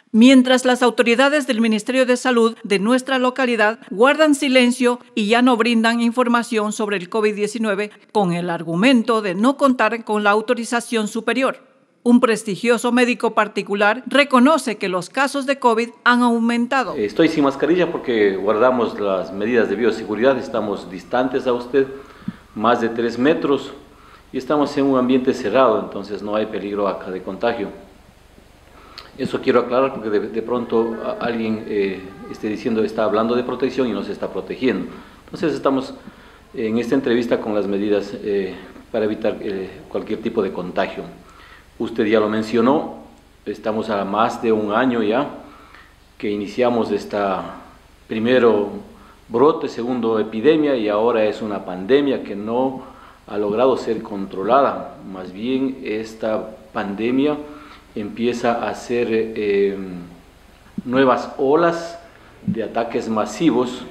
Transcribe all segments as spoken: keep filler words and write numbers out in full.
Mientras las autoridades del Ministerio de Salud de nuestra localidad guardan silencio y ya no brindan información sobre el COVID diecinueve con el argumento de no contar con la autorización superior. Un prestigioso médico particular reconoce que los casos de COVID han aumentado. Estoy sin mascarilla porque guardamos las medidas de bioseguridad, estamos distantes a usted, más de tres metros, y estamos en un ambiente cerrado, entonces no hay peligro acá de contagio. Eso quiero aclarar porque de, de pronto alguien eh, esté diciendo, está hablando de protección y no se está protegiendo. Entonces estamos en esta entrevista con las medidas eh, para evitar eh, cualquier tipo de contagio. Usted ya lo mencionó, estamos a más de un año ya que iniciamos esta primero brote, segundo epidemia, y ahora es una pandemia que no ha logrado ser controlada. Más bien esta pandemia empieza a hacer eh, nuevas olas de ataques masivos,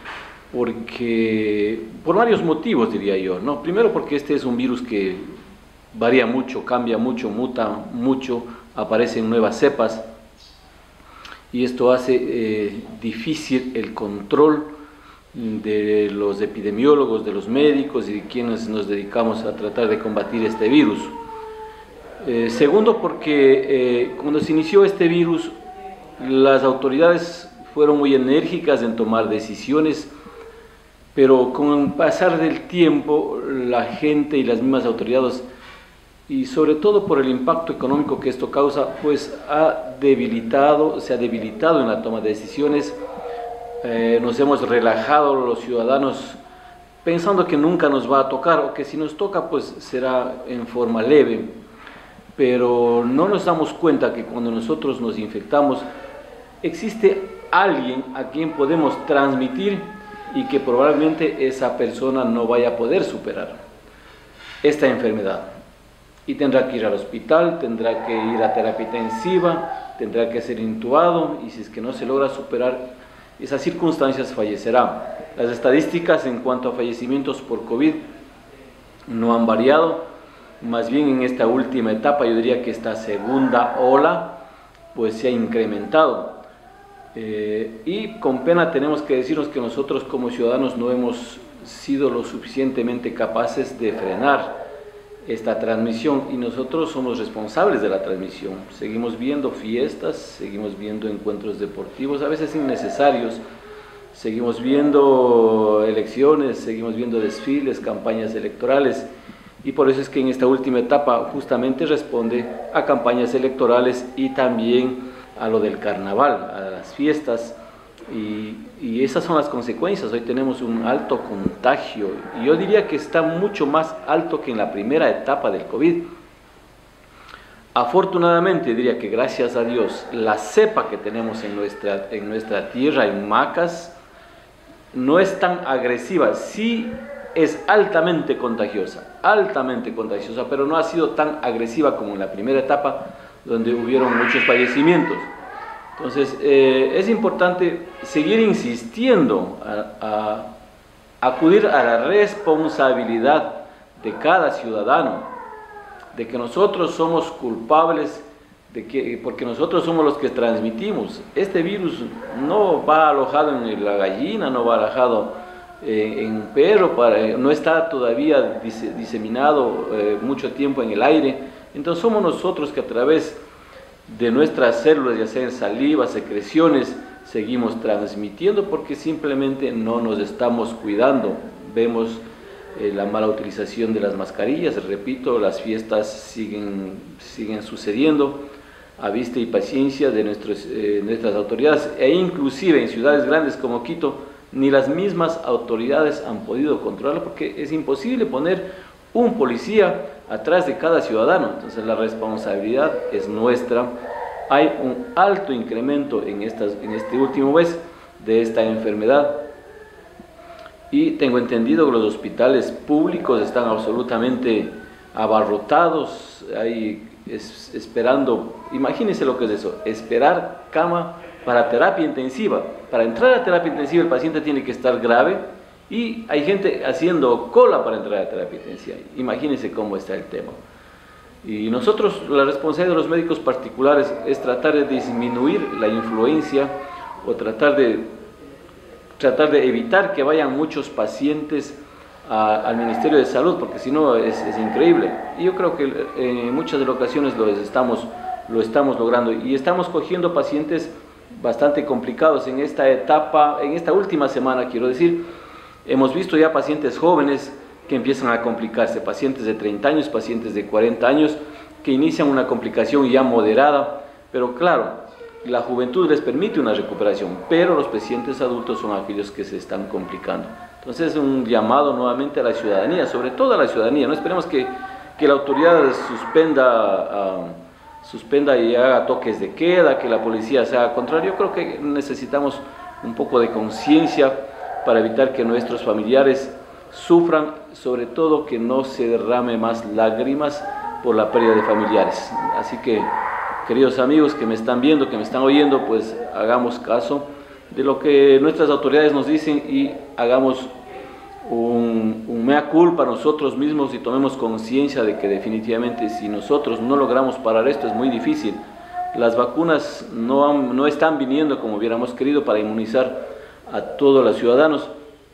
porque por varios motivos diría yo, ¿no? Primero porque este es un virus que varía mucho, cambia mucho, muta mucho, aparecen nuevas cepas, y esto hace eh, difícil el control de los epidemiólogos, de los médicos y de quienes nos dedicamos a tratar de combatir este virus. Eh, segundo, porque eh, cuando se inició este virus, las autoridades fueron muy enérgicas en tomar decisiones, pero con el pasar del tiempo, la gente y las mismas autoridades, y sobre todo por el impacto económico que esto causa, pues ha debilitado, se ha debilitado en la toma de decisiones. Eh, nos hemos relajado los ciudadanos pensando que nunca nos va a tocar, o que si nos toca, pues será en forma leve. Pero no nos damos cuenta que cuando nosotros nos infectamos, existe alguien a quien podemos transmitir y que probablemente esa persona no vaya a poder superar esta enfermedad. Y tendrá que ir al hospital, tendrá que ir a terapia intensiva, tendrá que ser intubado, y si es que no se logra superar esas circunstancias, fallecerá. Las estadísticas en cuanto a fallecimientos por COVID no han variado. Más bien en esta última etapa, yo diría que esta segunda ola pues se ha incrementado. Eh, y con pena tenemos que decirnos que nosotros como ciudadanos no hemos sido lo suficientemente capaces de frenar esta transmisión, y nosotros somos responsables de la transmisión. Seguimos viendo fiestas, seguimos viendo encuentros deportivos, a veces innecesarios, seguimos viendo elecciones, seguimos viendo desfiles, campañas electorales. Y por eso es que en esta última etapa justamente responde a campañas electorales y también a lo del carnaval, a las fiestas, y, y esas son las consecuencias. Hoy tenemos un alto contagio, y yo diría que está mucho más alto que en la primera etapa del COVID. Afortunadamente, diría que gracias a Dios, la cepa que tenemos en nuestra, en nuestra tierra, en Macas, no es tan agresiva. Sí, es altamente contagiosa, altamente contagiosa, pero no ha sido tan agresiva como en la primera etapa, donde hubieron muchos fallecimientos. Entonces, eh, es importante seguir insistiendo a, a acudir a la responsabilidad de cada ciudadano, de que nosotros somos culpables, de que, porque nosotros somos los que transmitimos. Este virus no va alojado en la gallina, no va alojado Eh, en perro, para, eh, no está todavía dise, diseminado eh, mucho tiempo en el aire. Entonces somos nosotros que a través de nuestras células, ya sea en saliva, secreciones, seguimos transmitiendo, porque simplemente no nos estamos cuidando. Vemos eh, la mala utilización de las mascarillas, repito, las fiestas siguen, siguen sucediendo a vista y paciencia de nuestros, eh, nuestras autoridades, e inclusive en ciudades grandes como Quito, ni las mismas autoridades han podido controlarlo, porque es imposible poner un policía atrás de cada ciudadano. Entonces la responsabilidad es nuestra. Hay un alto incremento en, estas, en este último mes de esta enfermedad, y tengo entendido que los hospitales públicos están absolutamente abarrotados, ahí es, esperando, imagínense lo que es eso, esperar cama para terapia intensiva. Para entrar a terapia intensiva el paciente tiene que estar grave, y hay gente haciendo cola para entrar a terapia intensiva. Imagínense cómo está el tema. Y nosotros, la responsabilidad de los médicos particulares es tratar de disminuir la influencia o tratar de, tratar de evitar que vayan muchos pacientes a, al Ministerio de Salud, porque si no es, es increíble. Y yo creo que en muchas de las ocasiones lo estamos, lo estamos logrando y estamos cogiendo pacientes bastante complicados en esta etapa, en esta última semana, quiero decir. Hemos visto ya pacientes jóvenes que empiezan a complicarse, pacientes de treinta años, pacientes de cuarenta años, que inician una complicación ya moderada, pero claro, la juventud les permite una recuperación, pero los pacientes adultos son aquellos que se están complicando. Entonces, un llamado nuevamente a la ciudadanía, sobre todo a la ciudadanía. No esperemos que, que la autoridad suspenda, uh, suspenda y haga toques de queda, que la policía se haga contrario. Yo creo que necesitamos un poco de conciencia para evitar que nuestros familiares sufran, sobre todo que no se derrame más lágrimas por la pérdida de familiares. Así que, queridos amigos que me están viendo, que me están oyendo, pues hagamos caso de lo que nuestras autoridades nos dicen y hagamos un, un mea culpa nosotros mismos y tomemos conciencia de que definitivamente si nosotros no logramos parar esto es muy difícil. Las vacunas no, han, no están viniendo como hubiéramos querido para inmunizar a todos los ciudadanos,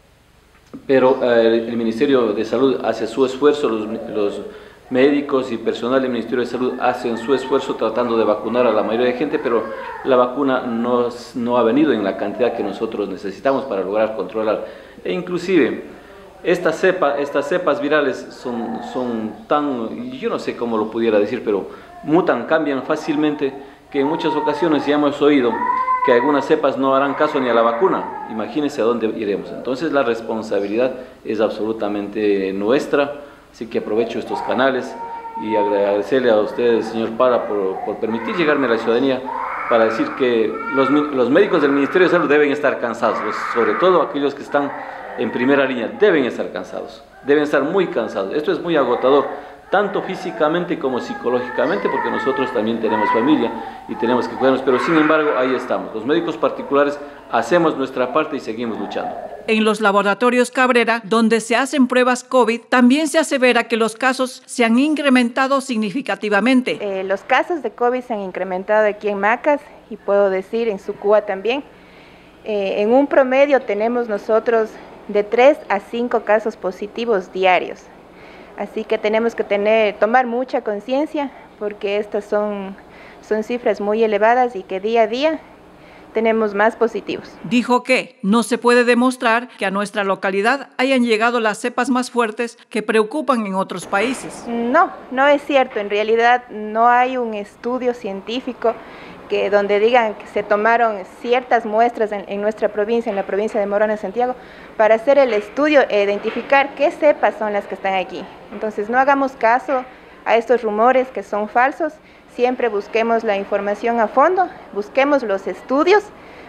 pero eh, el Ministerio de Salud hace su esfuerzo, los, los médicos y personal del Ministerio de Salud hacen su esfuerzo tratando de vacunar a la mayoría de gente, pero la vacuna no, no ha venido en la cantidad que nosotros necesitamos para lograr controlar. E inclusive, estas, cepa, estas cepas virales son, son tan, yo no sé cómo lo pudiera decir, pero mutan, cambian fácilmente, que en muchas ocasiones ya hemos oído que algunas cepas no harán caso ni a la vacuna. Imagínense a dónde iremos. Entonces la responsabilidad es absolutamente nuestra, así que aprovecho estos canales y agradecerle a ustedes, señor Parra, por, por permitir llegarme a la ciudadanía para decir que los, los médicos del Ministerio de Salud deben estar cansados, los, sobre todo aquellos que están en primera línea, deben estar cansados, deben estar muy cansados. Esto es muy agotador, tanto físicamente como psicológicamente, porque nosotros también tenemos familia y tenemos que cuidarnos, pero sin embargo ahí estamos. Los médicos particulares hacemos nuestra parte y seguimos luchando. En los laboratorios Cabrera, donde se hacen pruebas COVID, también se asevera que los casos se han incrementado significativamente. Eh, los casos de COVID se han incrementado aquí en Macas y puedo decir en Sucúa también. Eh, en un promedio tenemos nosotros de tres a cinco casos positivos diarios. Así que tenemos que tener, tomar mucha conciencia porque estas son, son cifras muy elevadas y que día a día tenemos más positivos. Dijo que no se puede demostrar que a nuestra localidad hayan llegado las cepas más fuertes que preocupan en otros países. No, no es cierto. En realidad no hay un estudio científico que donde digan que se tomaron ciertas muestras en, en nuestra provincia, en la provincia de Morona Santiago, para hacer el estudio e identificar qué cepas son las que están aquí. Entonces no hagamos caso a estos rumores que son falsos, siempre busquemos la información a fondo, busquemos los estudios,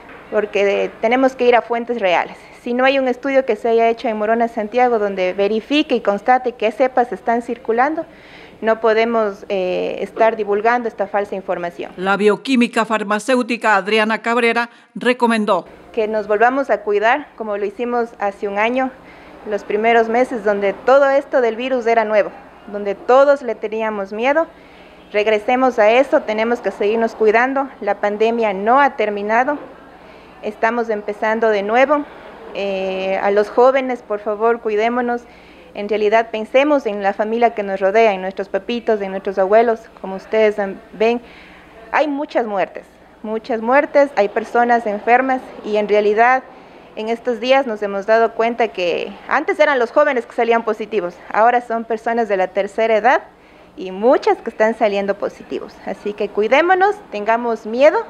porque tenemos que ir a fuentes reales. Si no hay un estudio que se haya hecho en Morona Santiago donde verifique y constate qué cepas están circulando, no podemos eh, estar divulgando esta falsa información. La bioquímica farmacéutica Adriana Cabrera recomendó que nos volvamos a cuidar como lo hicimos hace un año, los primeros meses donde todo esto del virus era nuevo, donde todos le teníamos miedo. Regresemos a eso, tenemos que seguirnos cuidando, la pandemia no ha terminado, estamos empezando de nuevo. Eh, a los jóvenes, por favor, cuidémonos. En realidad pensemos en la familia que nos rodea, en nuestros papitos, en nuestros abuelos, como ustedes ven, hay muchas muertes, muchas muertes, hay personas enfermas y en realidad en estos días nos hemos dado cuenta que antes eran los jóvenes que salían positivos, ahora son personas de la tercera edad y muchas que están saliendo positivos. Así que cuidémonos, tengamos miedo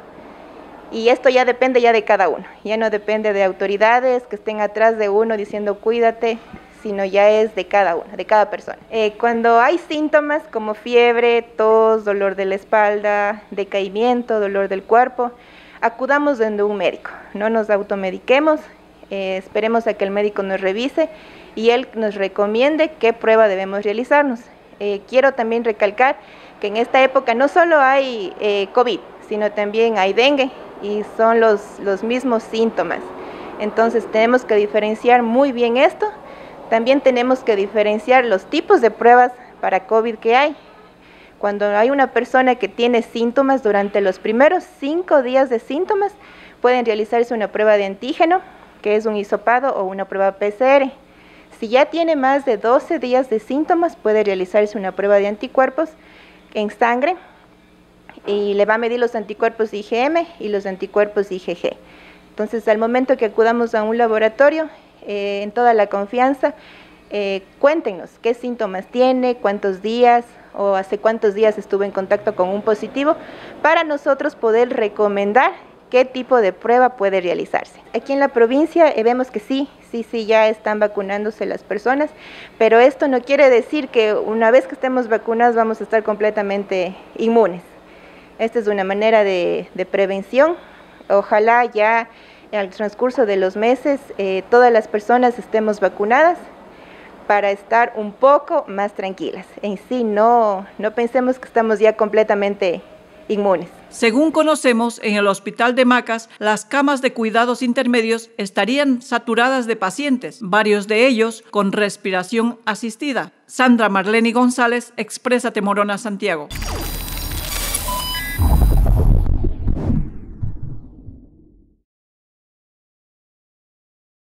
y esto ya depende ya de cada uno, ya no depende de autoridades que estén atrás de uno diciendo cuídate, sino ya es de cada uno, de cada persona. Eh, cuando hay síntomas como fiebre, tos, dolor de la espalda, decaimiento, dolor del cuerpo, acudamos donde un médico, no nos automediquemos, eh, esperemos a que el médico nos revise y él nos recomiende qué prueba debemos realizarnos. Eh, quiero también recalcar que en esta época no solo hay eh, COVID, sino también hay dengue y son los, los mismos síntomas. Entonces tenemos que diferenciar muy bien esto. También tenemos que diferenciar los tipos de pruebas para COVID que hay, Cuando hay una persona que tiene síntomas, durante los primeros cinco días de síntomas, pueden realizarse una prueba de antígeno, que es un hisopado o una prueba P C R. Si ya tiene más de doce días de síntomas, puede realizarse una prueba de anticuerpos en sangre y le va a medir los anticuerpos I G M y los anticuerpos I G G. Entonces, al momento que acudamos a un laboratorio, eh, en toda la confianza, eh, cuéntenos qué síntomas tiene, cuántos días o hace cuántos días estuvo en contacto con un positivo, para nosotros poder recomendar qué tipo de prueba puede realizarse. Aquí en la provincia eh, vemos que sí, sí, sí, ya están vacunándose las personas, pero esto no quiere decir que una vez que estemos vacunados vamos a estar completamente inmunes. Esta es una manera de, de prevención. Ojalá ya al transcurso de los meses eh, todas las personas estemos vacunadas para estar un poco más tranquilas. En sí, no, no pensemos que estamos ya completamente inmunes. Según conocemos, en el Hospital de Macas, las camas de cuidados intermedios estarían saturadas de pacientes, varios de ellos con respiración asistida. Sandra Marleni González, Exprésate Morona, Santiago.